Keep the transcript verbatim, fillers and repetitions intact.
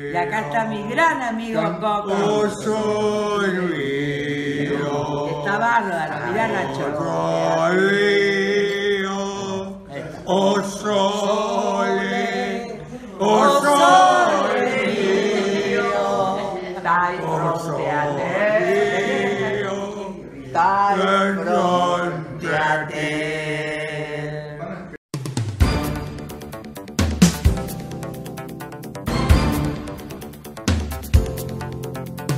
Y acá está mi gran amigo Coco. Oh sol mío. Está bárbaro, mirá Nacho. Sol mío. Oh sole. Oh sole mío. Dai fronte a te. Mío. Dai Perdón.